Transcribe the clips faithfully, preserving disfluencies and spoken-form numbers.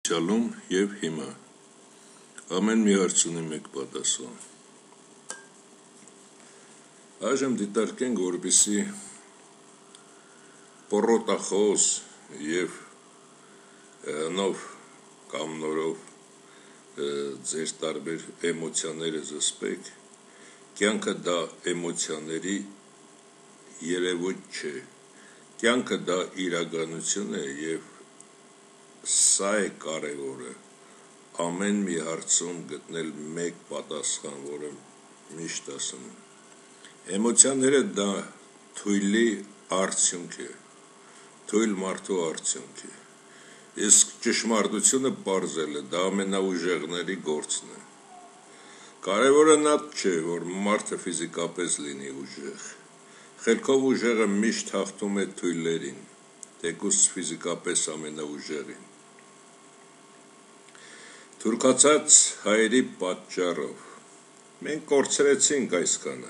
Շալում և հիմա, ամեն մի հարցունի մեկ պատասխան։ Այժմ դիտարկենք, որպեսզի պոռոտախոս և նով կամ նորով ձեր տարբեր էմոցիաները զսպեք, կյանքը դա էմոցիաների երևույթ չէ, կյանքը դա իրականություն է և սա է կարևորը, ամեն մի հարցում գտնել մեկ պատասխան, որը միշտ ասում եմ։ Էմոցիաները դա թույլի արդյունք է, թույլ մարդու արդյունք է, իսկ ճշմարտությունը պարզելը դա ամենաուժեղների գործն է։ Կարևորը նա չէ, որ մարդը ֆիզիկապես լինի ուժեղ, խելքով ուժեղը միշտ հաղթում է թույլերին, թեկուզ ֆիզիկապես ամենաուժեղին։ Թուրքացած հայերի պատճառով մենք կորցրեցինք այսքանը,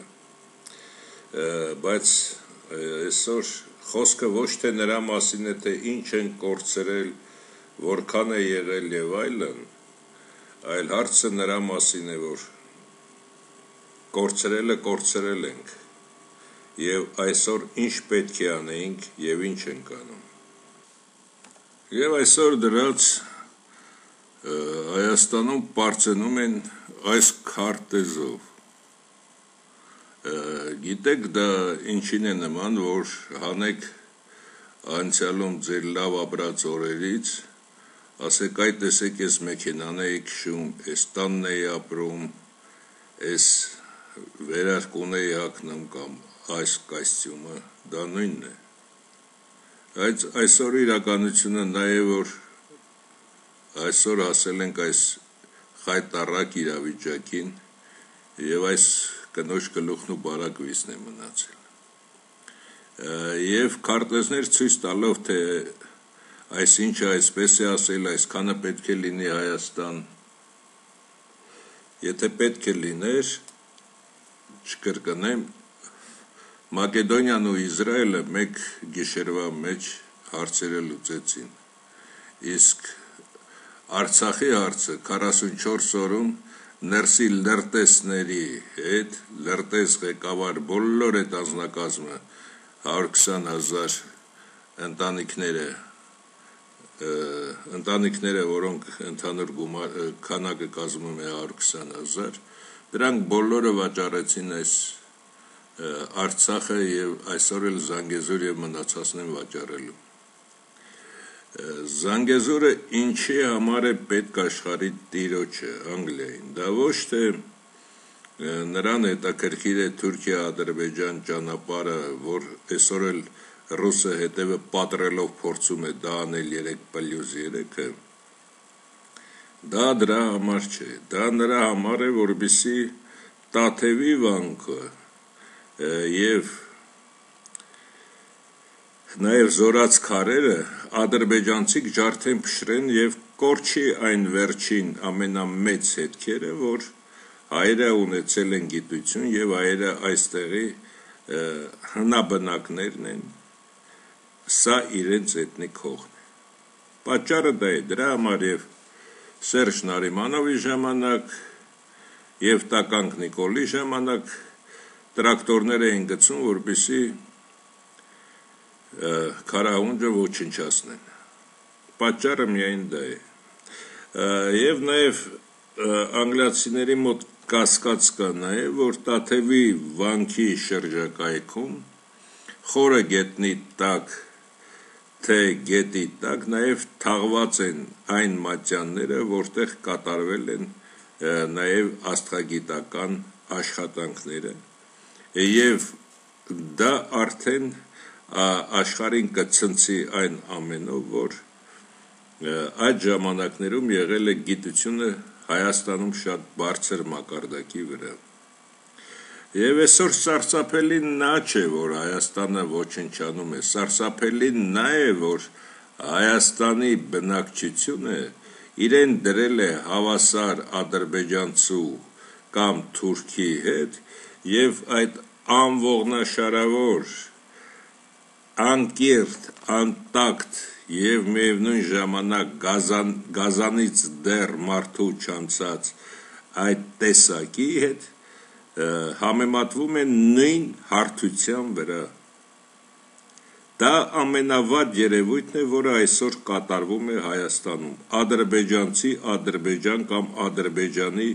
բայց այսօր խոսքը ոչ թե նրա մասին է, թե ինչ են կորցրել, որքան է եղել և այլն, այլ հարցը նրա մասին է, որ կորցրելը կորցրել ենք և այսօր ինչ պետք է անեինք և ինչ ենք անում։ Եվ այսօր դրած Հայաստանում պարծենում են այս քարտեզով։ Գիտեք դա ինչին է նման, որ հանեք անցյալում ձեր լավ ապրած օրերից, ասեք այ տեսեք ես մեքենան էի քշում, ես տանն էի ապրում, ես վերարկուն էի հագնում կամ այս կոստյումը, դա նույնն է։ Բայց այսօր իրականությունը նա է, որ այսօր հասել ենք այս խայտառակ իրավիճակին և այս կնոջ գլուխն ու բարակ վիզն է մնացել։ Եվ քարտեզներ ցույց տալով, թե այսինչը այսպես է ասել, այսքանը պետք է լինի Հայաստան, եթե պետք է լիներ, չկրկնեմ, Մակեդոնիան ու Իսրայելը մեկ գիշերվա մեջ հարցերը լուծեցին, իսկ Արցախի հարցը քառասունչորս օրում ներսի լրտեսների հետ, լրտես ղեկավար բոլոր այդ անձնակազմը հարյուր քսան հազար ընտանիքները, ընտանիքները, որոնք ընդհանուր քանակը կազմում է հարյուր քսան հազար, դրանք բոլորը վաճառեցին այս Արցախը և այսօր էլ Զանգեզուր և մնացածն են վաճառելու։ Զանգեզուրը ինչի համար է պետք աշխարհի տիրոջը, Անգլիային, դա ոչ թե նրան հետաքրքիր է Թուրքիա-Ադրբեջան ճանապարհը, որ այսօր էլ ռուսը հետևը պատռելով փորձում է դա անել երեք պլյուս երեքը, դա դրա համար չէ, դա նրա համար է, որպեսզի Տաթևի վանքը և նաև զորաց քարերը ադրբեջանցիք ջարդեն փշրեն և կորչի այն վերջին ամենամեծ հետքերը, որ հայերը ունեցել են գիտություն և հայերը այստեղի հնաբնակներն են, սա իրենց էթնիկ հողն է։ Պատճառը դա է, դրա համար և Սերժ Նարիմանովի ժամանակ և Տականք Նիկոլի ժամանակ տրակտորներ էին գցում, որպեսզի քարահունջը ոչնչացնեն, պատճառը միայն դա է։ Եվ նաև անգլիացիների մոտ կասկած կա նաև, որ Տաթևի վանքի շրջակայքում խորը գետնի տակ, թե գետի տակ նաև թաղված են այն մատյանները, որտեղ կատարվել են նաև աստղագիտական աշխատանքները և դա արդեն աշխարհին կցնցի այն ամենով, որ այդ ժամանակներում եղել է գիտությունը Հայաստանում շատ բարձր մակարդակի վրա։ Եվ այսօր սարսափելին նա չէ, որ Հայաստանը ոչնչանում է, սարսափելին նա է, որ Հայաստանի բնակչությունը իրեն դրել է հավասար ադրբեջանցու կամ թուրքի հետ և այդ անողնաշարավոր, անկիրթ, անտակտ եւ միևնույն ժամանակ գազան, գազանից դեռ մարդու չանցած այդ տեսակի հետ համեմատվում են նույն հարթության վրա։ Դա ամենավատ երևույթն է, որը այսօր կատարվում է Հայաստանում։ Ադրբեջանցի Ադրբեջան կամ Ադրբեջանի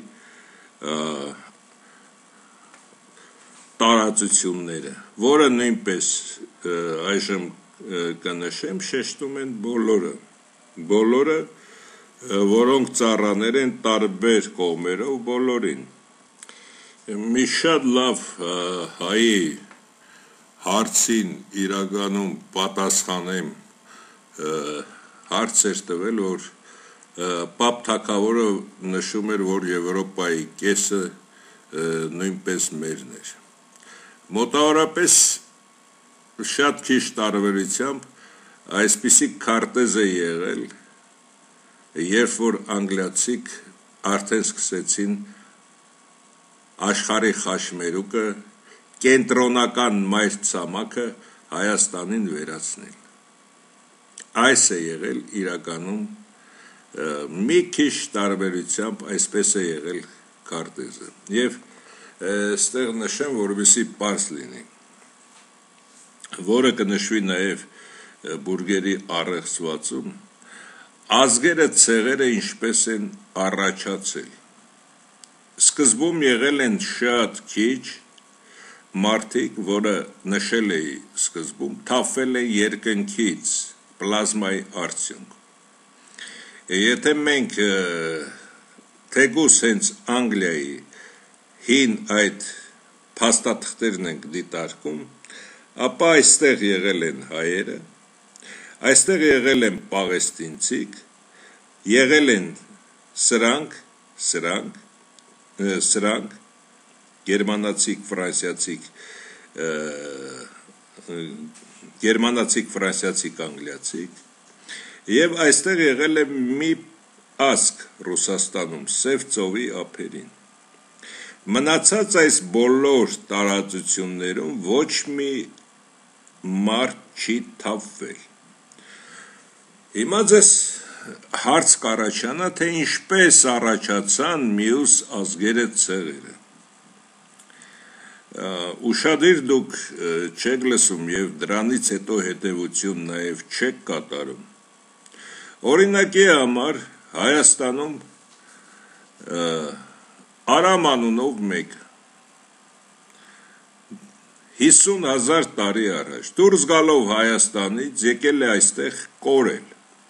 տարածությունները, որը նույնպես այժմ կնշեմ, շեշտում են բոլորը, բոլորը, որոնք ծառաներ են տարբեր կողմերով բոլորին։ Մի շատ լավ հայի հարցին իրականում պատասխանեմ, հարց էր տվել, որ Պապ թագավորը նշում էր, որ Եվրոպայի կեսը նույնպես մերն էր։ Մոտավորապես շատ քիչ տարբերությամբ այսպիսի քարտեզ է եղել, երբ որ անգլիացիք արդեն սկսեցին աշխարհի խաչմերուկը, կենտրոնական մայր ցամաքը Հայաստանին վերացնել։ Այս է եղել իրականում մի քիչ տարբերությամբ այսպես է եղել քարտեզը։ Եվ այստեղ նշեմ, որովհետեւ պարզ լինի, որը կնշվի նաև բուրգերի առեղծվածում, ազգերը ցեղերը ինչպես են առաջացել։ Սկզբում եղել են շատ քիչ մարդիկ, որը նշել էի սկզբում, թափվել են երկնքից պլազմայի արդյունք։ Եթե մենք թեկուզ հենց Անգլիայի հին այդ փաստաթղթերն ենք դիտարկում, ապա այստեղ եղել են հայերը, այստեղ եղել են պաղեստինցիք, եղել են սրանք, սրանք, սրանք, գերմանացիք, ֆրանսիացիք, գերմանացիք, ֆրանսիացիք, անգլիացիք, եւ այստեղ եղել է մի ազգ Ռուսաստանում, Սև ծովի ափերին։ Մնացած այս բոլոր տարածություններում ոչ մի մարդ չի թափվել։ Հիմա ձեզ հարց կառաջանա, թե ինչպես առաջացան մյուս ազգերը ցեղերը։ Ուշադիր դուք չեք լսում եւ դրանից հետո հետեւություն նաեւ չեք կատարում։ Օրինակի համար Հայաստանում Արամ անունով մեկը հիսուն հազար տարի առաջ դուրս գալով Հայաստանից եկել է այստեղ կորել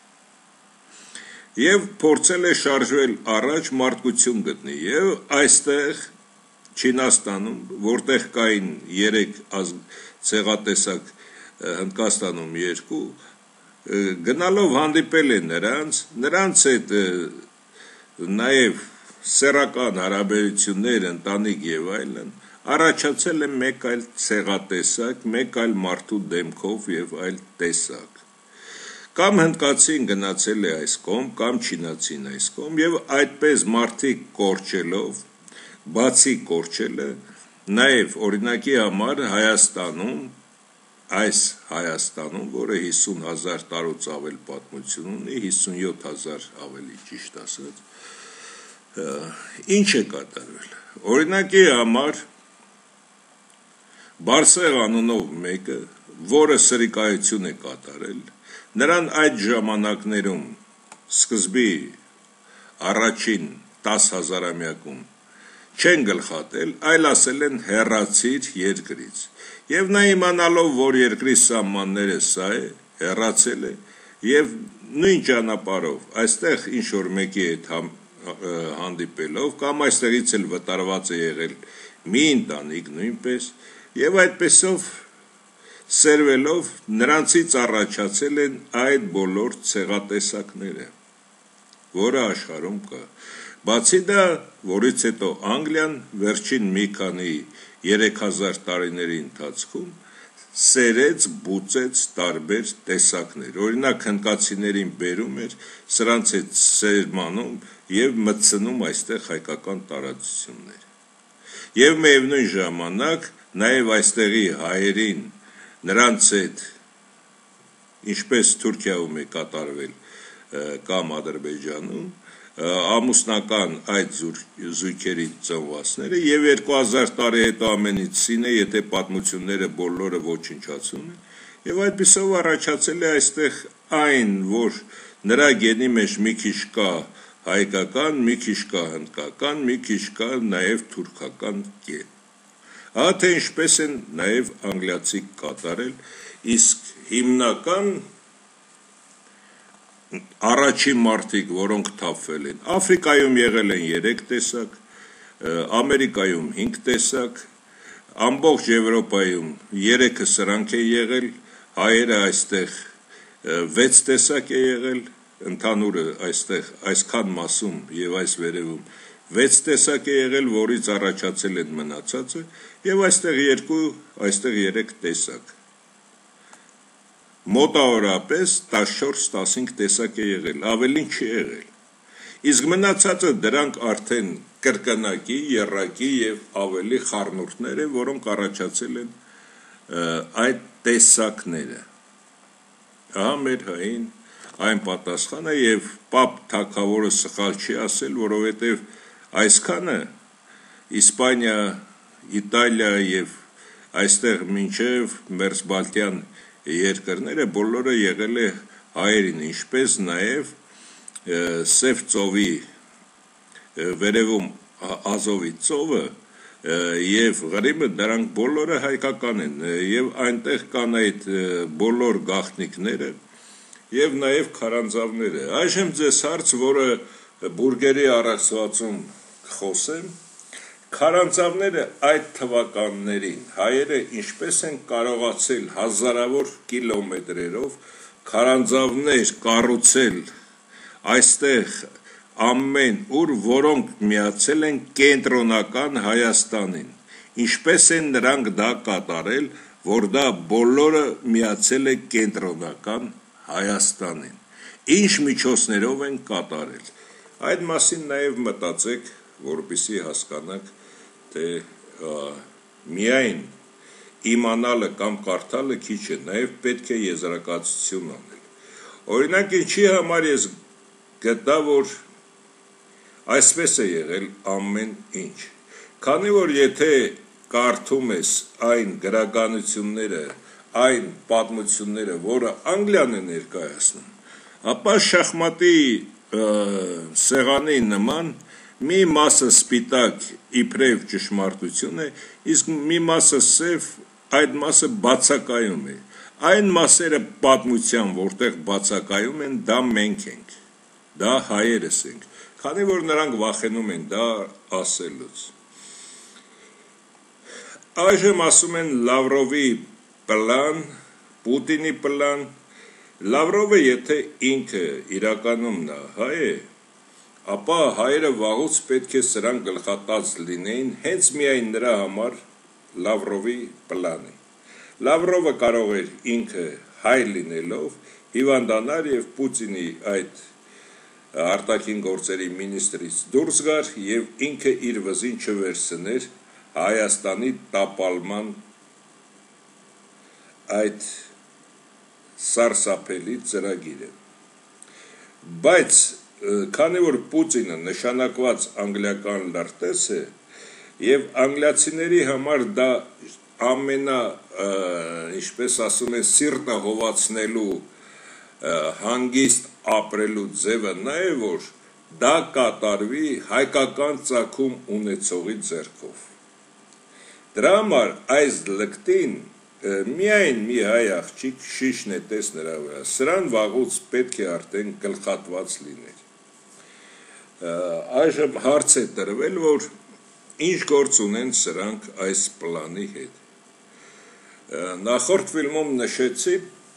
եւ փորձել է շարժվել առաջ մարդկություն գտնի եւ այստեղ Չինաստանում, որտեղ կային երեք ցեղատեսակ, Հնդկաստանում երկու, գնալով հանդիպել է նրանց, նրանց հետ նաեւ սեռական հարաբերություններ, ընտանիք եւ այլն, առաջացել է մեկ այլ ցեղատեսակ, մեկ այլ մարդու դեմքով եւ այլ տեսակ։ Կամ հնդկացին գնացել է այս կողմ, կամ չինացին այս կողմ եւ այդպես մարդիկ կորչելով, բացի կորչելը, նաեւ օրինակի համար Հայաստանում, այս Հայաստանում, որը հիսուն հազար տարուց ավել պատմություն ունի, հիսունյոթ հազար ավելի ճիշտ ասած, ինչ է կատարվել։ Օրինակի համար Բարսեղ անունով մեկը, որը սրիկայություն է կատարել, նրան այդ ժամանակներում սկզբի առաջին տաս հազարամյակում չեն գլխատել, այլ ասել են հեռացիր երկրից։ Եվ նա իմանալով, որ երկրի սահմանները սա է, հեռացել է, եւ նույն ճանապարհով այստեղ ինչ որ մեկի հետ հանդիպելով, կամ այստեղից էլ վտարված է եղել մի ընտանիք նույնպես, եւ այդպեսով սերվելով նրանցից առաջացել են այդ բոլոր ցեղատեսակները, որը աշխարհում կա։ Բացի դա, որից հետո Անգլիան վերջին մի քանի երեք հազար տարիների ընթացքում սերեց, բուծեց տարբեր տեսակներ։ Օրինակ հնդկացիներին բերում էր, սրանց հետ սերմանում եւ մտցնում այստեղ հայկական տարածություններ։ Եվ միևնույն ժամանակ նաեւ այստեղի հայերին նրանց հետ ինչպես Թուրքիայում է կատարվել կամ Ադրբեջանում, ամուսնական այդ զույգերի ծնվածները եւ երկու հազար տարի հետո ամենից սին է, եթե պատմությունները բոլորը ոչնչացում են, եւ այդպիսով առաջացել է այստեղ այն, որ նրա գենի մեջ մի քիչ կա հայկական, մի քիչ կա հնդկական, մի քիչ կա նաեւ թուրքական գեն։ Ահա թե ինչպես են նաեւ անգլիացի կատարել, իսկ հիմնական առաջին մարդիկ, որոնք թափվել են, Աֆրիկայում եղել են երեք տեսակ, Ամերիկայում հինգ տեսակ, ամբողջ Եվրոպայում երեքը սրանք է եղել, հայերը այստեղ վեց տեսակ է եղել, ընդհանուրը այստեղ այսքան մասում եւ այս վերևում վեց տեսակ է եղել, որից առաջացել են մնացածը, եւ այստեղ երկու, այստեղ երեք տեսակ։ Մոտավորապես տասնչորս տասնհինգ տեսակ է եղել, ավելին չի եղել։ Իսկ մնացածը դրանք արդեն կրկնակի, եռակի եւ ավելի խառնուրդներ են, որոնք առաջացել են այդ տեսակները։ Ահա մեր հային այն պատասխանը եւ Պապ թագավորը սխալ չի ասել, որովհետեւ այսքանը Իսպանիա, Իտալիա եւ այստեղ մինչեւ Մերձբալտյան երկրները բոլորը եղել է հայերին, ինչպես նաև Սև ծովի վերևում Ազովի ծովը եւ Ղրիմը, դրանք բոլորը հայկական են եւ այնտեղ կան այդ բոլոր գաղտնիքները եւ նաև քարանձավները։ Այժմ ձեզ հարց, որը բուրգերի առաքծվածում խոսեմ, քարանձավները այդ թվականներին հայերը ինչպես են կարողացել հազարավոր կիլոմետրերով քարանձավներ կառուցել այստեղ ամեն ուր, որոնք միացել են կենտրոնական Հայաստանին, ինչպես են նրանք դա կատարել, որ դա բոլորը միացել է կենտրոնական Հայաստանին, ինչ միջոցներով են կատարել։ Այդ մասին նաև մտածեք, որպեսզի հասկանաք, թե միայն իմանալը կամ կարդալը քիչ է, նաև պետք է եզրակացություն անել։ Օրինակ, ինչի համար ես գտա, որ այսպես է եղել ամեն ինչ։ Քանի որ եթե կարդում ես այն գրականությունները, այն պատմությունները, որը Անգլիան է ներկայացնում, ապա շախմատի սեղանի նման մի մասը սպիտակ իբրև ճշմարտություն է, իսկ մի մասը սև, այդ մասը բացակայում է։ Այն մասերը պատմության, որտեղ բացակայում են, դա մենք ենք, դա հայերս ենք, քանի որ նրանք վախենում են դա ասելուց։ Այժմ ասում են Լավրովի պլան, Պուտինի պլան, Լավրովը եթե ինքը իրականում նա հայ է, ապա հայերը վաղուց պետք է սրան գլխատած լինեին, հենց միայն նրա համար Լավրովի պլանի։ Լավրովը կարող էր ինքը հայ լինելով հիվանդանալ եւ Պուտինի այդ արտաքին գործերի մինիստրից դուրս գար եւ ինքը իր վզին չվերցներ Հայաստանի տապալման այդ սարսափելի ծրագիրը։ Բայց քանի որ Պուտինը նշանակված անգլիական լրտես է եւ անգլիացիների համար դա ամենա, ինչպես ասում են, սիրտը հովացնելու հանգիստ ապրելու ձևը նա է, որ դա կատարվի հայկական ծագում ունեցողի ձեռքով։ Դրա համար այս լկտին միայն մի հայ աղջիկ շիշն է տես նրա վրա, սրան վաղուց պետք է արդեն գլխատված լիներ։ Այժմ հարց է տրվել, որ ինչ գործ ունեն սրանք այս պլանի հետ։ Նախորդ ֆիլմում նշեցի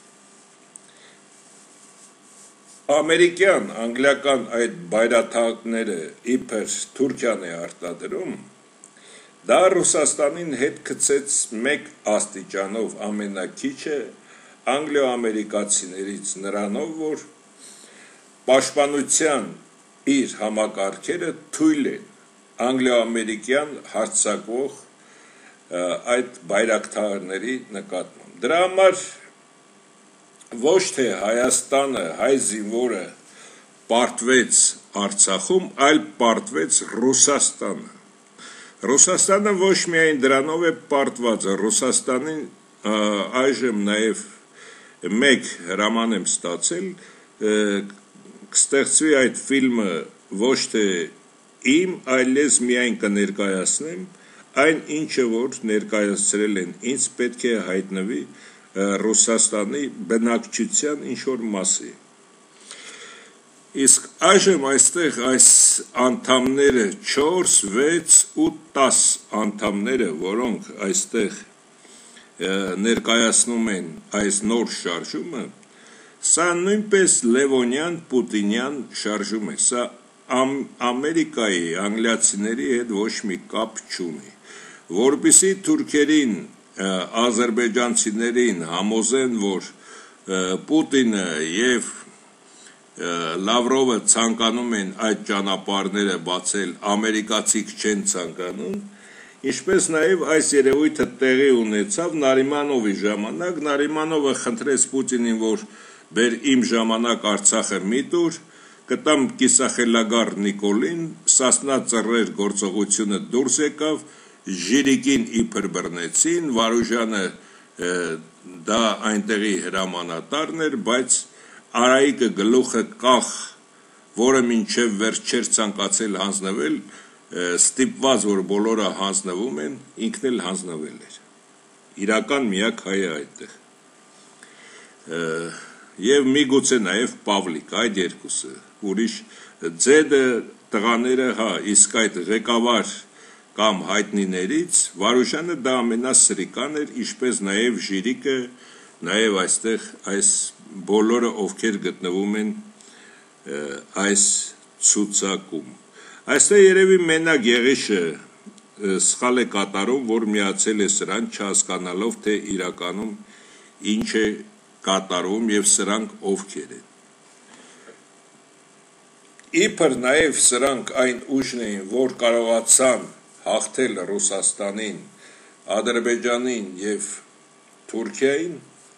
ամերիկյան, անգլիական այդ բայրաթաղները իբր Թուրքիան է արտադրում, դա Ռուսաստանին հետ գցեց մեկ աստիճանով ամենակիչը անգլիո-ամերիկացիներից նրանով, որ պաշտպանության իր համակարգերը թույլ են անգլիո-ամերիկյան հարձակվող այդ բայրակթարների նկատմամբ։ Դրա համար ոչ թե Հայաստանը, հայ զինվորը պարտվեց Արցախում, այլ պարտվեց Ռուսաստանը։ Ռուսաստանը ոչ միայն դրանով է պարտված, Ռուսաստանին այժմ նաև մեկ հրաման եմ ստացել, կստեղծվի այդ ֆիլմը ոչ թե իմ, այլև միայն կներկայացնեմ, այն ինչը որ ներկայացրել են, ինձ պետք է հայտնվի Ռուսաստանի բնակչության ինչ-որ մասի։ Իսկ այժմ այստեղ այս անդամները չորս, վեց ու տաս անդամները, որոնք այստեղ ներկայացնում են այս նոր շարժումը, սա նույնպես Լևոնյան, Պուտինյան շարժում է, սա Ամերիկայի, անգլիացիների հետ ոչ մի կապ չունի, որպեսզի թուրքերին, ադրբեջանցիներին համոզեն, որ Պուտինը և Լավրովը ցանկանում են այդ ճանապարհները բացել, ամերիկացիք չեն ցանկանում, ինչպես նաև այս երևույթը տեղի ունեցավ Նարիմանովի ժամանակ, Նարիմանովը խնդրեց Պուտինին, որ բեր իմ ժամանակ Արցախը մի տուր, կտամ կիսախելագար Նիկոլին, Սասնա ծռեր գործողությունը դուրս եկավ, Ժիրիկին իբր բռնեցին, Վարուժանը դա այնտեղի հրամանատարն էր, բայց Արայիկը գլուխը կախ, որը մինչև վերջ չէր ցանկացել հանձնվել, ստիպված, որ բոլորը հանձնվում են, ինքն էլ հանձնվել էր։ Իրական միակ հայը այդտեղ։ Եվ միգուցե նաև Պավլիկ, այդ երկուսը, ուրիշ ձեդը տղաները, հա, իսկ այդ ղեկավար կամ հայտնիներից, Վարուժանը դա ամենասրիկան էր, ինչպես նաև Ժիրիկը, նաև այստեղ այս բոլորը ովքեր գտնվում են այս ցուցակում։ Այստեղ երևի մենակ Եղիշը սխալ է կատարում, որ միացել է սրան, չհասկանալով, թե իրականում ինչ է կատարում և սրանք ովքեր են։ Իբր նաև սրանք այն ուժն էին, որ կարողացան հաղթել Ռուսաստանին, Ադրբեջանին և Թուրքիային,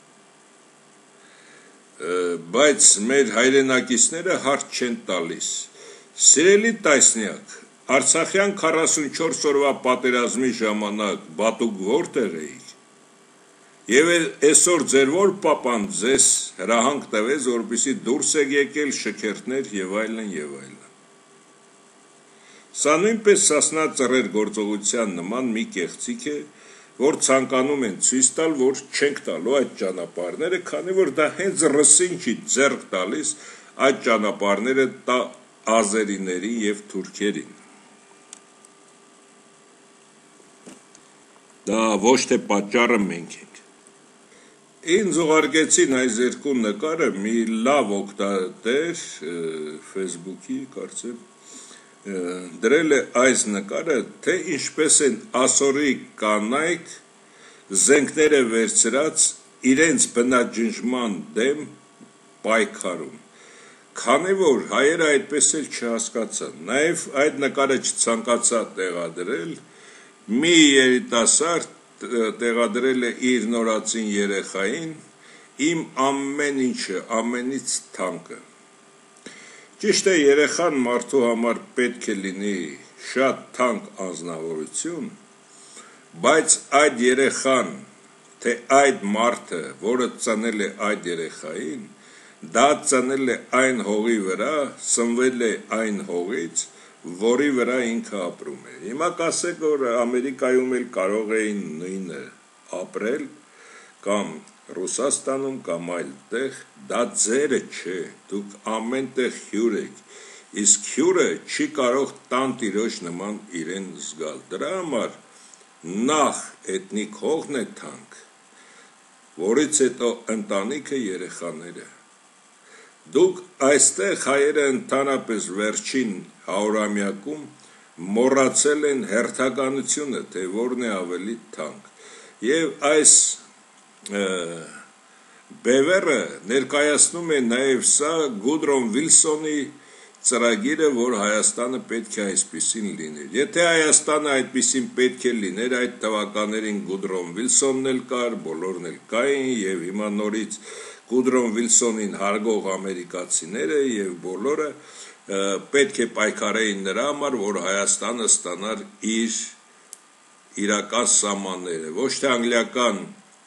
բայց մեր հայրենակիցները հարց չեն տալիս։ Սիրելի տասնյակ, Արցախյան քառասունչորս օրվա պատերազմի ժամանակ բատուկ որտեղ էիք, և այսօր ձեր որ պապան ձեզ հրահանգ տվեց, որպեսզի դուրս եք եկել շքերթներ և այլն և այլն։ Սա նույնպես Սասնա ծռեր գործողության նման մի կեղծիք է, որ ցանկանում են ցույց տալ, որ չենք տալու այդ ճանապարհները, քանի որ դա հենց ռսին չի ձեռք տալիս այդ ճանապարհները տա ազերիներին և թուրքերին։ Դա ոչ թե պատճառը մենք ենք։ Ինձ ուղարկեցին այս երկու նկարը մի լավ օգտատեր Facebook-ի, կարծեմ, դրել է այս նկարը, թե ինչպես են ասորի կանայք զենքները վերցրած իրենց բնաջնջման դեմ պայքարում, քանի որ հայերը այդպես էլ չհասկացան, նաև այդ նկարը չցանկացա տեղադրել, մի երիտասարդ տեղադրել է իր նորածին երեխային, իմ ամեն ինչը, ամենից թանկը։ Ճիշտ է, երեխան մարդու համար պետք է լինի շատ թանկ անձնավորություն, բայց այդ երեխան, թե այդ մարդը, որը ծնել է այդ երեխային, դա ծնել է այն հողի վրա, սնվել է այն հողից, որի վրա ինքը ապրում է։ Հիմա կասեք, որ Ամերիկայում էլ կարող էին նույնը ապրել, կամ Ռուսաստանում կամ այլ տեղ, դա ձերը չէ, դուք ամեն տեղ հյուր եք, իսկ հյուրը չի կարող տան տիրոջ նման իրեն զգալ, դրա համար նախ էթնիկ հողն է թանկ, որից հետո ընտանիքը, երեխաները։ Դուք այստեղ հայերը ընդհանրապես վերջին հարյուրամյակում մոռացել են հերթականությունը, թե որն է ավելի թանկ, և այս բևեռը ներկայացնում է նաև սա Գուդրոն Վիլսոնի ծրագիրը, որ Հայաստանը պետք է այսպիսին լիներ։ Եթե Հայաստանը այդպիսին պետք է լիներ, այդ թվականներին Գուդրոն Վիլսոնն էլ կար, բոլորն էլ կային, և հիմա նորից Գուդրոն Վիլսոնին հարգող ամերիկացիները եւ բոլորը պետք է պայքարեին նրա համար, որ Հայաստանը ստանար իր իրական սահմանները, ոչ թե անգլիական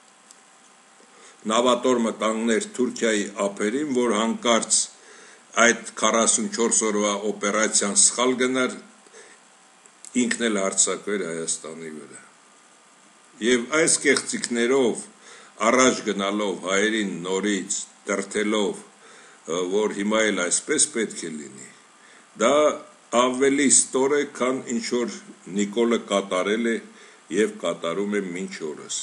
նավատորմը կանգներ Թուրքիայի ափերին, որ հանկարծ այդ քառասունչորս օրվա օպերացիան սխալ գնար, ինքն էլ հարձակվեր Հայաստանի վրա։ Եվ այս կեղծիքներով առաջ գնալով հայերին նորից դրթելով, որ հիմա էլ այսպես պետք է լինի, դա ավելի ստոր է, քան ինչ որ Նիկոլը կատարել է եւ կատարում է մինչ օրս։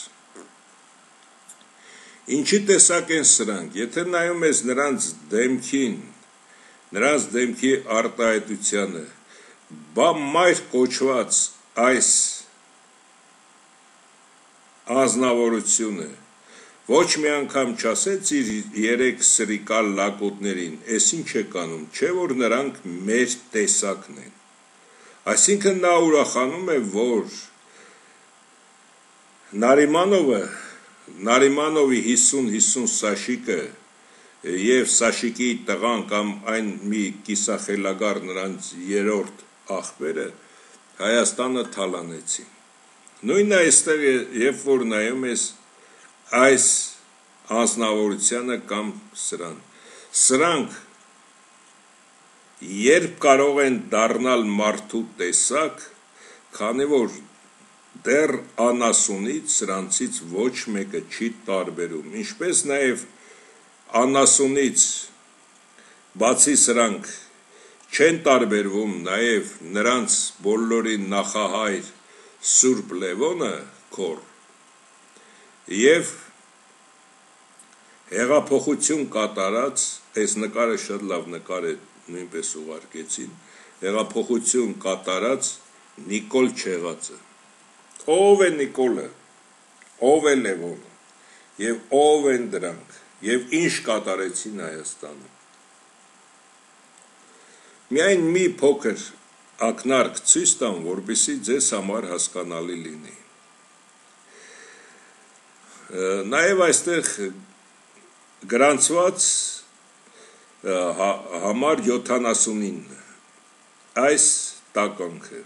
Ինչի տեսակ են սրանք, եթե նայում ես նրանց դեմքին, նրանց դեմքի արտահայտությանը, բա մայր կոչված այս անձնավորությունը ոչ մի անգամ չասեց իր երեք սրիկալ լակոտներին, ես ինչ եք անում, չէ որ նրանք մեր տեսակն են։ Այսինքն նա ուրախանում է, որ Նարիմանովը, Նարիմանովի հիսուն հիսուն Սաշիկը եւ Սաշիկի տղան կամ այն մի կիսախելագար նրանց երրորդ աղբերը Հայաստանը թալանեցին։ Նույնն այստեղ երբ որ նայում ես այս անձնավորությանը կամ սրան, սրանք երբ կարող են դառնալ մարդու տեսակ, քանի որ դեռ անասունից սրանցից ոչ մեկը չի տարբերում, ինչպես նաև անասունից բացի սրանք չեն տարբերվում նաև նրանց բոլորի նախահայր Սուրբ Լևոնը քոր եւ հեղափոխություն կատարած, այս նկարը շատ լավ նկար է, նույնպես ուղարկեցին, հեղափոխություն կատարած Նիկոլ Չեղածը։ Ով է Նիկոլը, ով է Լևոնը եւ ով են դրանք եւ ինչ կատարեցին Հայաստանում։ Միայն մի փոքր ակնարկ ցույց տամ, որպեսզի ձեզ համար հասկանալի լինի։ Նաև այստեղ գրանցված համար յոթանասունին այս տականքը։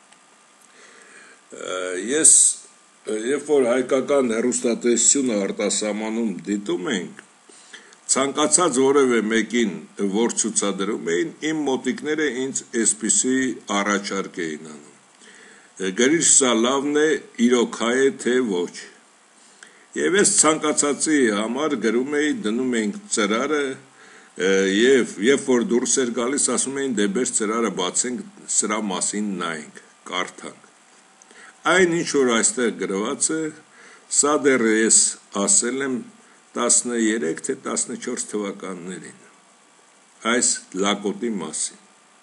Ես երբ որ հայկական հեռուստատեսությունը արտասահմանում դիտում ենք, ցանկացած որևէ մեկին, որ ցուցադրում էին, իմ մոտիկները ինձ այսպիսի առաջարկ էին անում։ Գրիշ սա լավն է, իրոք հայ է, թե ոչ։ Եվ ես ցանկացածի համար գրում էի, դնում էինք ծրարը եւ երբ որ դուրս էր գալիս, ասում էին դե բեր ծրարը բացենք, սրա մասին նայենք, կարդանք։ Այն ինչ որ այստեղ գրված է, սա դեռ ես ասել եմ տասներեք թե տասնչորս թվականներին այս լակոտի մասին։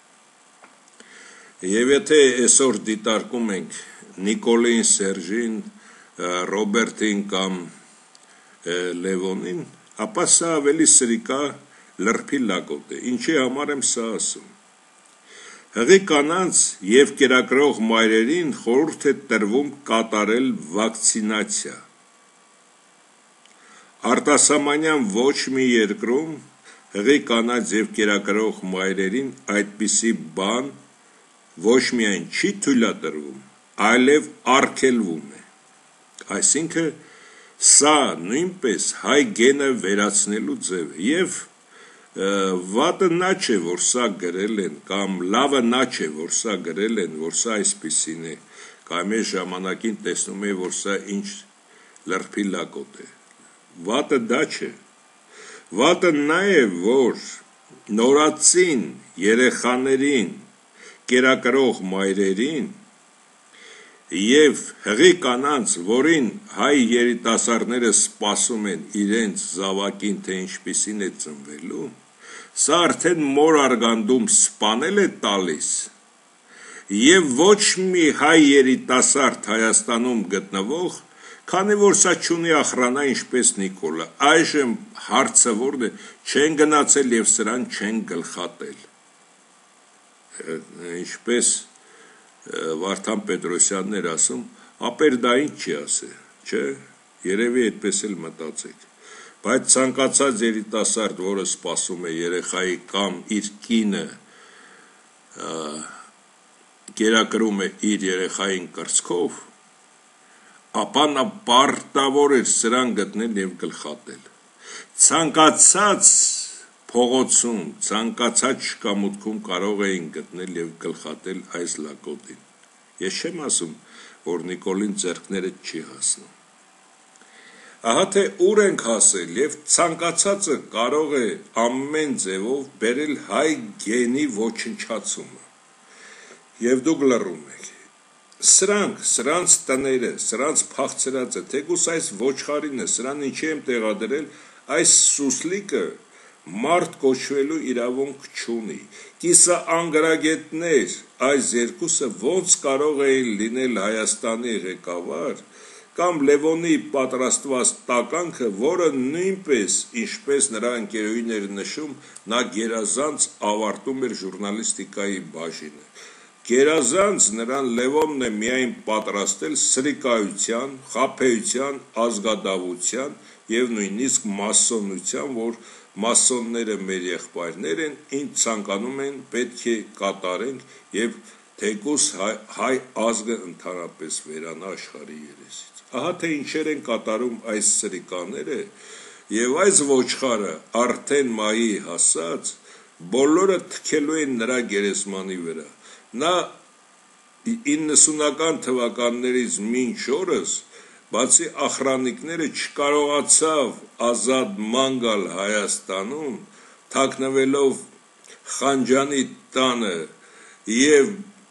Եվ եթե այսօր դիտարկում ենք Նիկոլին, Սերժին, Ռոբերտին կամ Լևոնին, ապա սա ավելի սրիկա լրբի լակոտ է։ Ինչի համար եմ սա ասում։ Հղի կանանց եւ կերակրող մայրերին խորհուրդ է տրվում կատարել վակցինացիա։ Արտասահմանյան ոչ մի երկրում հղի կանանց եւ կերակրող մայրերին այդպիսի բան ոչ միայն չի թույլատրվում, այլև արգելվում է։ Այսինքն սա նույնպես հայ գենը վերացնելու ձև է եւ վատը նա չէ, որ սա գրել են, կամ լավը նա չէ, որ սա գրել են, որ սա այսպիսին է, կամ այս ժամանակին տեսնում է, որ սա ինչ լրբի լակոտ է։ Վատը դա չէ։ Վատը նա է, որ նորածին երեխաներին, կերակրող մայրերին եւ հղի կանանց, որին հայ երիտասարդները սպասում են իրենց զավակին, թե ինչպիսին է ծնվելու, սա արդեն մոր արգանդում սպանել է տալիս եւ ոչ մի հայ երիտասարդ Հայաստանում գտնվող, քանի որ սա չունի ախրանա ինչպես Նիկոլը, այժմ հարցը որն է, չեն գնացել եւ սրան չեն գլխատել։ Ինչպես Վարդան Պետրոսյանն էր ասում, ապեր դա ինչ չի ասել, չէ, երևի այդպես էլ մտածեք, Բայց ցանկացած երիտասարդ, որը սպասում է երեխայի կամ իր կինը կերակրում է իր երեխային կրծքով, ապա նա պարտավոր էր սրան գտնել եւ գլխատել։ Ցանկացած փողոցում, ցանկացած շքամուտքում կարող էին գտնել եւ գլխատել այս լակոտին։ Ես չեմ ասում, որ Նիկոլին ձեռքները չի հասնում։ Ահա թե ուր ենք հասել եւ ցանկացածը կարող է ամեն ձևով բերել հայ գենի ոչնչացումը։ Եվ դուք լռում եք։ Սրանք, սրանց տները, սրանց փախցրածը, թեկուս այս ոչխարինը, սրան ինչի եմ տեղադրել, այս սուսլիկը մարդ կոչվելու իրավունք չունի։ Կիսա անգրագետներ, այս երկուսը ոնց կարող էին լինել Հայաստանի ղեկավար կամ Լևոնի պատրաստված տականքը, որը նույնպես, ինչպես նրա ընկերուհին էր նշում, նա գերազանց ավարտում էր ժուրնալիստիկայի բաժինը։ Գերազանց նրան Լևոնն է միայն պատրաստել սրիկայության, խաբեության, ազգադավության եւ նույնիսկ մասոնության, որ մասոնները մեր եղբայրներ են, ինչ ցանկանում են պետք է կատարենք եւ թեկուս հայ, հայ ազգը ընդհանրապես վերանա աշխարհի երեսից։ Ահա թե ինչեր են կատարում այս սրիկաները եւ այս ոչխարը արդեն մայի հասած բոլորը թքելու են նրա գերեզմանի վրա։ Նա իննսունական թվականներից մինչ օրս բացի ախրանիկները չկարողացավ ազատ ման գալ Հայաստանում, թաքնվելով Խանջանի տանը եւ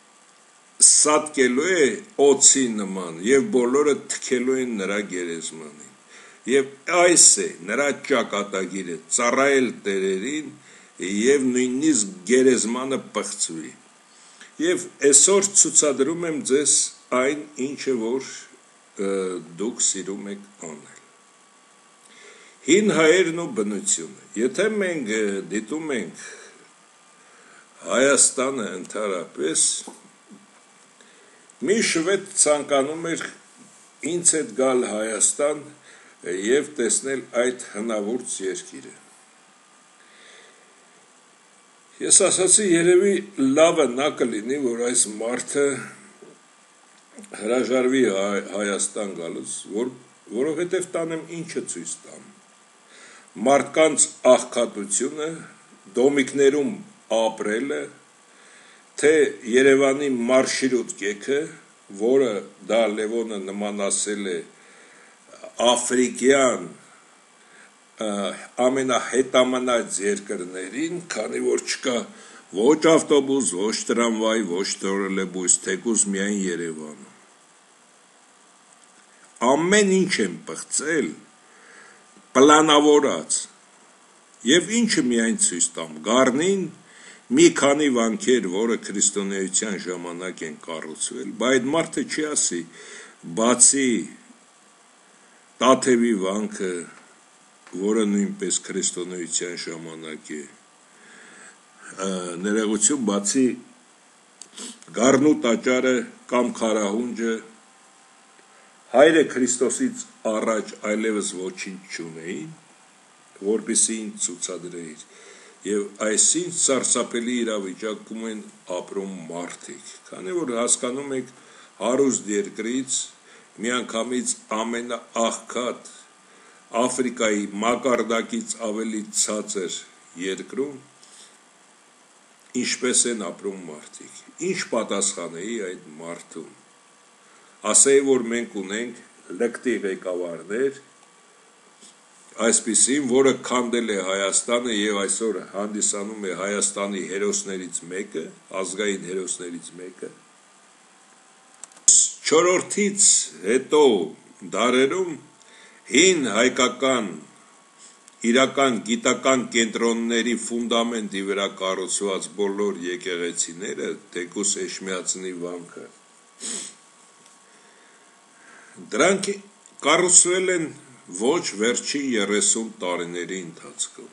սատկելու է օծի նման եւ բոլորը թքելու են նրա գերեզմանին։ Եվ այս է նրա ճակատագիրը՝ ծառայել տերերին եւ նույնիսկ գերեզմանը պղծվի։ Եվ այսօր ցուցադրում եմ ձեզ այն, ինչը որ դուք սիրում եք անել։ Հին հայերն ու բնությունը։ Եթե մենք դիտում ենք Հայաստանը ընդհանրապես, մի շվեդ ցանկանում էր ինձ հետ գալ Հայաստան եւ տեսնել այդ հնավուրց երկիրը։ Ես ասացի, երևի լավը նա կլինի, որ այս մարդը հրաժարվի Հայաստան գալուց, որ, որովհետև տանեմ ինչը ցույց տամ։ Մարդկանց աղքատությունը, դոմիկներում ապրելը, թե Երևանի մարշրուտ կեքը, որը դա Լևոնը նմանացել է աֆրիկյան ամենահետամանած երկրներին, քանի որ չկա ոչ ավտոբուս, ոչ տրամվայ, ոչ տրոլեյբուս, թեկուզ միայն Երևանում։ Ամեն ինչ են պղծել, պլանավորած, եւ ինչը միայն ցույց տամ, Գառնին մի քանի վանքեր, որը քրիստոնեության ժամանակ են կառուցվել, բայց այդ մարդը չի ասի, բացի Տաթևի վանքը, որը նույնպես քրիստոնեության ժամանակ է, ներողություն, բացի Գառնու տաճարը կամ Քարահունջը, հայրը Քրիստոսից առաջ այլևս ոչինչ չունեին, որպեսզի ինձ ցուցադրեին, եւ այսինչ սարսափելի իրավիճակում են ապրում մարդիկ, քանի որ հասկանում եք հարուստ երկրից միանգամից ամենաաղքատ Աֆրիկայի մակարդակից ավելի ցածր երկրում ինչպես են ապրում մարդիկ, ինչ պատասխանեի այդ մարդուն, ասեի, որ մենք ունենք լկտի ղեկավարներ, այսպիսին, որը քանդել է Հայաստանը եւ այսօր հանդիսանում է Հայաստանի հերոսներից մեկը, ազգային հերոսներից մեկը, չորրորդից հետո դարերում հին հայկական իրական գիտական կենտրոնների ֆունդամենտի վրա կառուցված բոլոր եկեղեցիները, թեկուս Էշմիածնի վանքը, դրանք կառուցվել են ոչ վերջին երեսուն տարիների ընթացքում։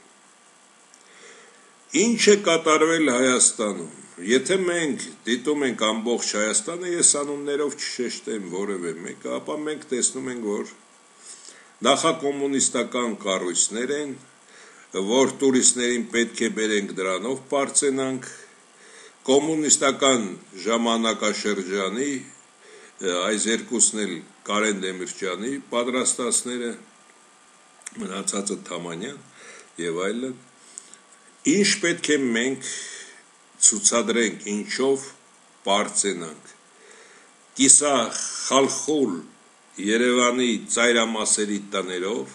Ինչ է կատարվել Հայաստանում, եթե մենք դիտում ենք ամբողջ Հայաստանը, ես անուններով չշեշտեմ որևէ մեկը, ապա մենք տեսնում ենք, որ նախակոմունիստական կառույցներ են, որ տուրիստներին պետք է բերենք դրանով բարձենանք, կոմունիստական ժամանակաշրջանի այս երկուսն էլ Կարեն Դեմիրճյանի պատրաստածները, մնացածը Թամանյան եւ այլն, ինչ պետք է մենք ցուցադրենք, ինչով բարձենանք, կիսա խալխուլ Երևանի ծայրամասերի տներով,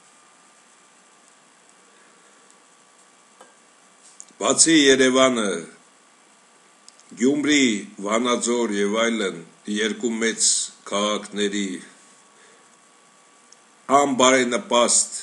բացի Երևանը, Գյումրի, Վանաձոր եւ այլն երկու մեծ քաղաքների անբարենպաստ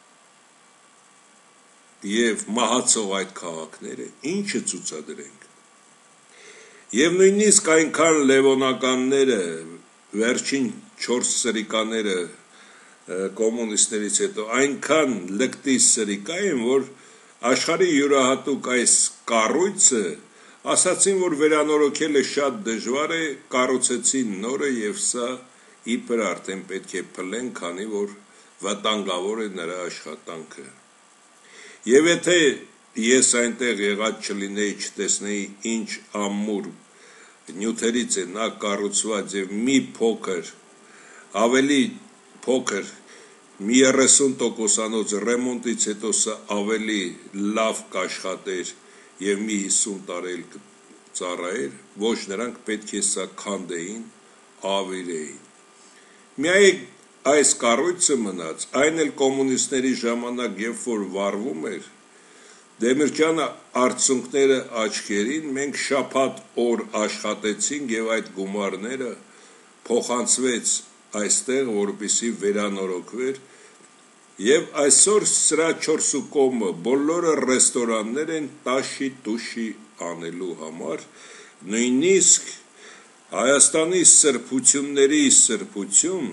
եւ մահացող այդ քաղաքները, ինչը ցուցադրենք։ Եվ նույնիսկ այնքան լևոնականները, վերջին չորս սրիկաները կոմունիստներից հետո, այնքան լկտի սրիկա են, որ աշխարհի յուրահատուկ այս կառույցը ասացին, որ վերանորոգելը շատ դժվար է, կառուցեցին նորը եւ սա իբր արդեն պետք է փլեն, քանի որ վտանգավոր է նրա աշխատանքը։ Եվ եթե ես այնտեղ եղած չլինեի, չտեսնեի ինչ ամուր նյութերից է նա կառուցված եւ մի փոքր, ավելի փոքր, մի երեսուն տոկոսանոց ռեմոնտից հետո սա ավելի լավ կաշխատեր եւ մի հիսուն տարի ծառայեր, ոչ նրանք պետք է սա քանդեին, ավիրեին։ Միայն այս կառույցը մնաց, այն էլ կոմունիստների ժամանակ, երբ որ վարվում էր, Դեմիրճյանը արդյունքները աչքերին, մենք շաբաթ օր աշխատեցինք եւ այդ գումարները փոխանցվեց այստեղ, որպեսզի վերանորոգվեր, եւ այսօր սրա չորսու կողմը բոլորը ռեստորաններ են տաշի տուշի անելու համար, նույնիսկ Հայաստանի սրբությունների սրբություն,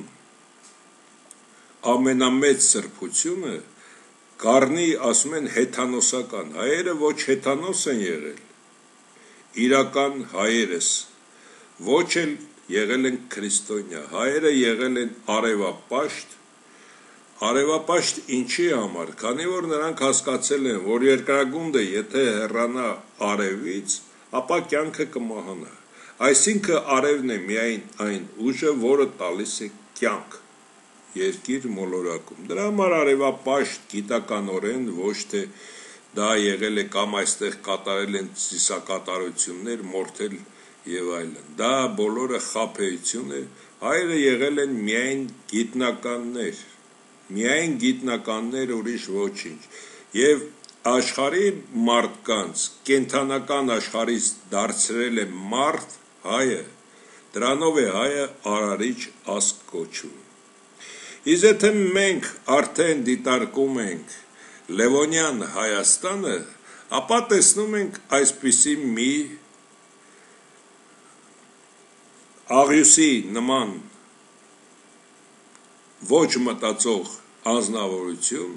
ամենամեծ սրբությունը Գառնի ասում են հեթանոսական, հայերը ոչ հեթանոս են եղել, իրական հայերս, ոչ էլ եղել են քրիստոնյա, հայերը եղել են արևապաշտ, արևապաշտ ինչի համար, քանի որ նրանք հասկացել են, որ երկրագունդը եթե հեռանա արևից, ապա կյանքը կմահանա, այսինքն արևն է միայն այն ուժը, որը տալիս է կյանք, երկիր մոլորակում, դրա համար արևապաշտ գիտականորեն ոչ թե դա եղել է կամ այստեղ կատարել են ծիսակատարություններ, մորթել եւ այլն, դա բոլորը խաբեություն է, հայերը եղել են միայն գիտնականներ, միայն գիտնականներ, ուրիշ ոչինչ, եւ աշխարհի մարդկանց, կենթանական աշխարհից դարձրել է մարդ հայը, դրանով է հայը արարիչ ազգ կոչվում։ Իսկ եթե մենք արդեն դիտարկում ենք Լևոնյան Հայաստանը, ապա տեսնում ենք այսպիսի մի աղյուսի նման ոչ մտածող անձնավորություն,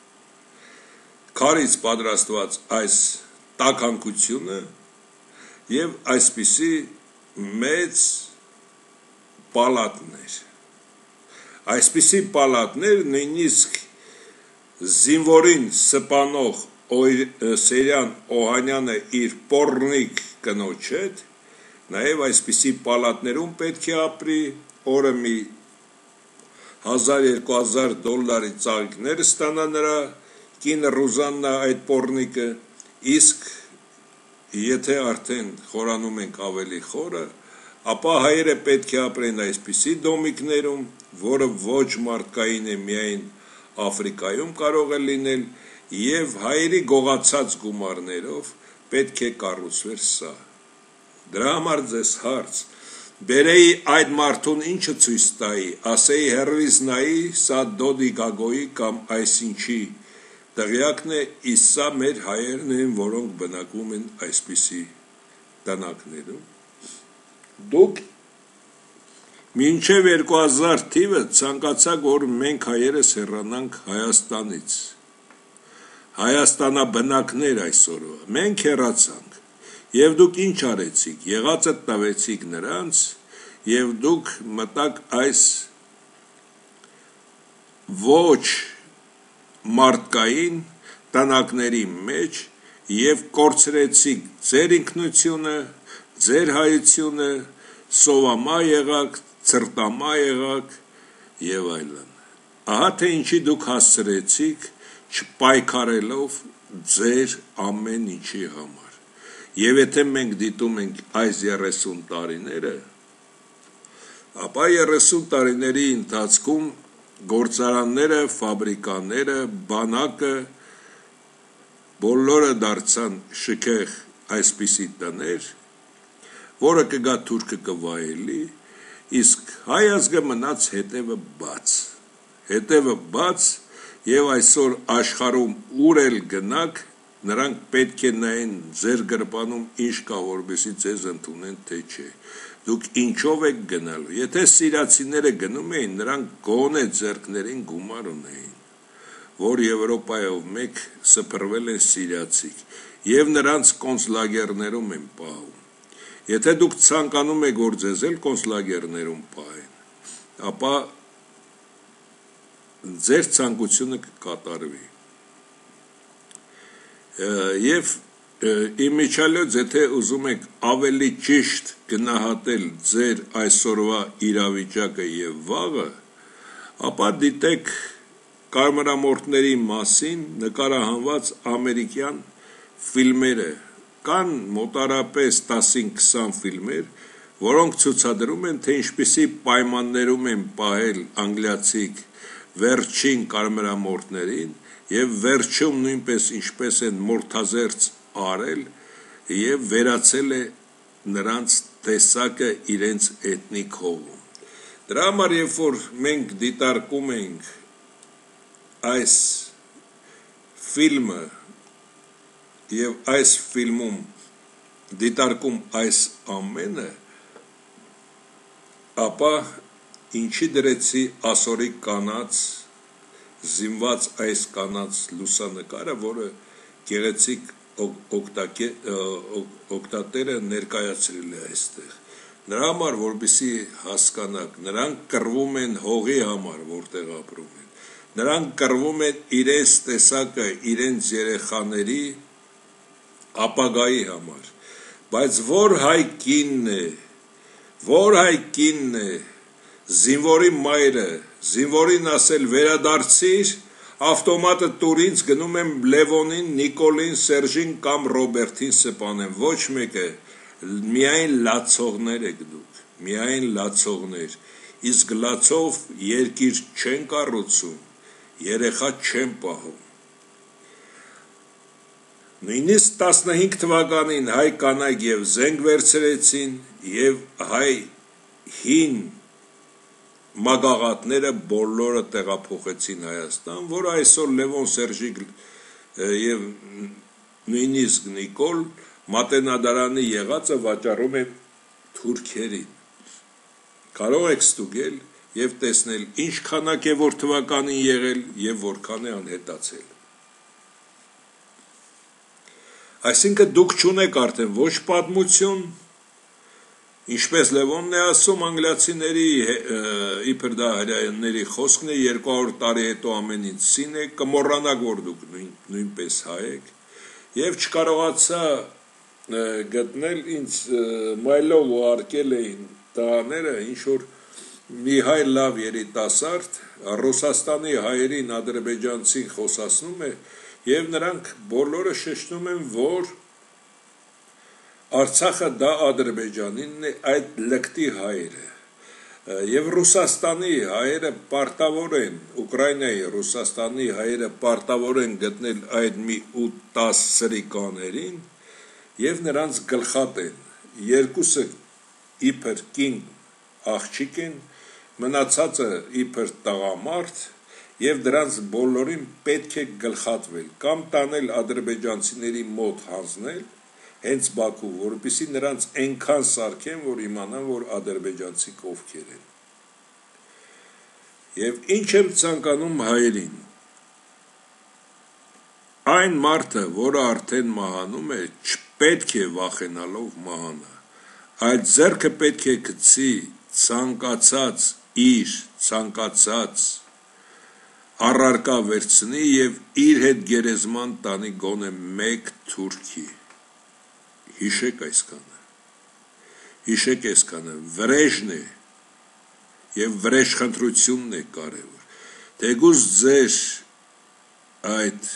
քարից պատրաստված այս տաքանքությունը եւ այսպիսի մեծ պալատներ, այսպիսի պալատներ նույնիսկ զինվորին սպանող Սերյան Օհանյանը իր պոռնիկ կնոջ հետ, նաև այսպիսի պալատներում պետք է ապրի, օրը մի հազար երկու հազար դոլարի ծաղիկներ ստանա նրա կինը Ռուզաննա այդ պոռնիկը, իսկ եթե արդեն խորանում ենք ավելի խորը, ապա հայերը պետք է ապրեն այսպիսի դոմիկներում, որը ոչ մարդկային է միայն Աֆրիկայում կարող է լինել, եւ հայերի գողացած գումարներով պետք է կառուցվեր սա։ Դրա համար ձեզ հարց, բերեի այդ մարդուն ինչը ցույց տայի, ասեի հերվից նայի, սա Դոդի Գագոյի կամ այսինչի տեղյակն է, իսկ սա մեր հայերն են, որոնք բնակվում են այսպիսի տնակներում։ Դուք մինչև երկու հազար թիվը ցանկացաք, որ մենք հայերս հեռանանք Հայաստանից, Հայաստանաբնակներ այսօրվա, մենք հեռացանք, եւ դուք ինչ արեցիք, եղածը տվեցիք նրանց, եւ դուք մտաք այս ոչ մարդկային տնակների մեջ եւ կորցրեցիք ձեր ինքնությունը, ձեր հայությունը, սովամա եղաք, ցրտամա եղաք եւ այլն։ Ահա թե ինչի դուք հասցրեցիք չպայքարելով ձեր ամեն ինչի համար։ Եվ եթե մենք դիտում ենք այս երեսուն տարիները, ապա երեսուն տարիների ընթացքում գործարանները, ֆաբրիկաները, բանակը բոլորը դարձան շքեղ այսպիսի տներ, որը կգա թուրքը կվայելի, իսկ հայ ազգը մնաց հետևը բաց, հետևը բաց եւ այսօր աշխարհում ուր էլ գնաք, նրանք պետք է նայեն ձեր գրպանում ինչ կա, որպեսզի ձեզ ընդունեն, թե չէ։ Դուք ինչով եք գնալու։ Եթե սիրիացիները գնում էին, նրանք գոնե ձեռքներին գումար ունեին, որ Եվրոպայով մեկ սփռվել են սիրիացիք եւ նրանց կոնցլագերներում են պահում։ Եթե դուք ցանկանում եք, որ ձեզ էլ կոնցլագերներում պահեն, ապա ձեր ցանկությունը կկատարվի։ Եվ իմիջիալոց, եթե ուզում եք ավելի ճիշտ գնահատել ձեր այսօրվա իրավիճակը եւ վաղը, ապա դիտեք կարմրամորթների մասին նկարահանված ամերիկյան ֆիլմերը, կան մոտարապես տասին քսան ֆիլմեր, որոնք ցուցադրում են, թե ինչպիսի պայմաններում են պահել անգլիացիք վերջին կարմրամորթներին եւ վերջում նույնպես ինչպես են մորթազերծ արել եւ վերացել է նրանց տեսակը իրենց էթնիկ հողում։ Դրա համար երբ որ մենք դիտարկում ենք այս ֆիլմը եւ այս ֆիլմում դիտարկում այս ամենը, ապա ինչի դրեցի ասորի կանաց զինված այս կանաց լուսանկարը, որը գեղեցիկ օգտատերը ներկայացրել է այստեղ։ Նրա համար, որպեսզի հասկանաք, նրանք կռվում են հողի համար, որտեղ ապրում են։ Նրանք կռվում են իրենց տեսակը, իրենց երեխաների ապագայի համար։ Բայց որ հայ կինն է, որ հայ կինն է, զինվորի մայրը, զինվորին ասել վերադարձիր, ավտոմատը տուրից գնում եմ Լևոնին, Նիկոլին, Սերժին կամ Ռոբերտին սպանեմ, ոչ մեկը, միայն լացողներ եք դուք, միայն լացողներ, իսկ լացով երկիր չեն կառուցում, երեխա չեն պահում։ Նույնիսկ տասնհինգ թվականին հայ կանայք եւ զենք վերցրեցին եւ հայ հին մագաղատները բոլորը տեղափոխեցին Հայաստան, որ այսօր Լևոն, Սերժիկ եւ նույնիսկ Նիկոլ մատենադարանի եղածը վաճառում են թուրքերին։ Կարող եք ստուգել եւ տեսնել ինչ քանակ է որ թվականին եղել եւ որքան է անհետացել։ Այսինքն դուք չունեք արդեն ոչ պատմություն, ինչպես Լևոնն է ասում անգլիացիների իբր դա հրեաների խոսքն է, երկու հարյուր տարի հետո ամեն ինչ սին է, կմոռանաք, որ դուք նույնպես հայ եք, եւ չկարողացա գտնել ինձ մայլով ուղարկել էին տղաները, ինչ որ մի հայ լավ երիտասարդ Ռուսաստանի հայերին ադրբեջանցին խոսացնում է, եւ նրանք բոլորը շեշտում են, որ Արցախը դա Ադրբեջանինն է, այդ լկտի հայերը եւ Ռուսաստանի հայերը պարտավոր են, Ուկրաինայի Ռուսաստանի հայերը պարտավոր են գտնել այդ մի ութ տասը սրիկաներին եւ նրանց գլխատեն, երկուսը իբր կին աղջիկ են, մնացածը իբր տղամարդ եւ դրանց բոլորին պետք է գլխատվել կամ տանել ադրբեջանցիների մոտ հանձնել հենց Բաքու, որպեսզի նրանց այնքան սարքեն, որ իմանան, որ ադրբեջանցիք ովքեր են։ Եվ ինչ եմ ցանկանում հայերին։ Այն մարդը, որը արդեն մահանում է, չպետք է վախենալով մահանա, այլ ձեռքը պետք է գցի ցանկացած իր ցանկացած առարկա վերցնի եւ իր հետ գերեզման տանի գոնե մեկ թուրքի։ Հիշեք այսքանը։ Հիշեք այսքանը, վրեժն է եւ վրեժխնդրությունն է կարեւոր։ Թեկուզ ձեր այդ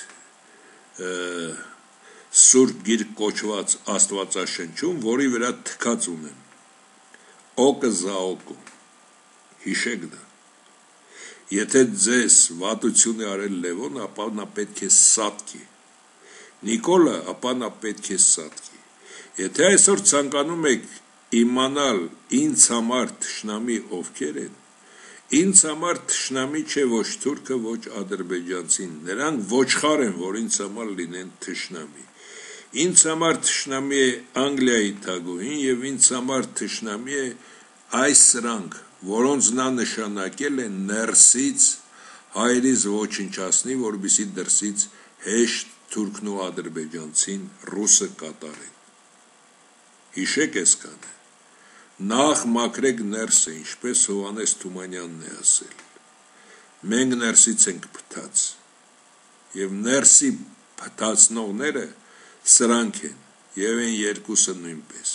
Սուրբ գիրք կոչված Աստվածաշնչում, որի վրա թքած ունեմ, օկը զաոկու, հիշեք դա։ Եթե ձեզ վատություն է արել Լևոն, ապա նա պետք է սատկի, Նիկոլը, ապա նա պետք է սատկի։ Եթե այսօր ցանկանում եք իմանալ ինձ համար թշնամի ովքեր են, ինձ համար թշնամի չէ ոչ թուրքը, ոչ ադրբեջանցին, նրանք ոչխար են, որ ինձ համար լինեն թշնամի։ Ինձ համար թշնամի է Անգլիայի թագուհին եւ ինձ համար թշնամի է այս սրանք, որոնց նա նշանակել է ներսից հայրից ոչնչացնի, որպեսզի դրսից հեշտ թուրքն ու ադրբեջանցին ռուսը կատարեն։ Հիշեք այսքանը։ Նախ մաքրեք ներսը, ինչպես Հովհաննես Թումանյանն է ասել։ Մենք ներսից ենք փթած, եւ ներսի փթացնողները սրանք են, եւ են երկուսը նույնպես։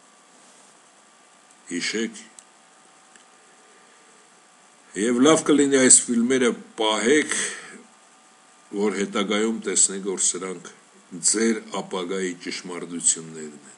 Հիշեք։ Եվ լավ կլինի այս ֆիլմերը պահեք, որ հետագայում տեսնեք, որ սրանք ձեր ապագայի ճշմարտություններն են։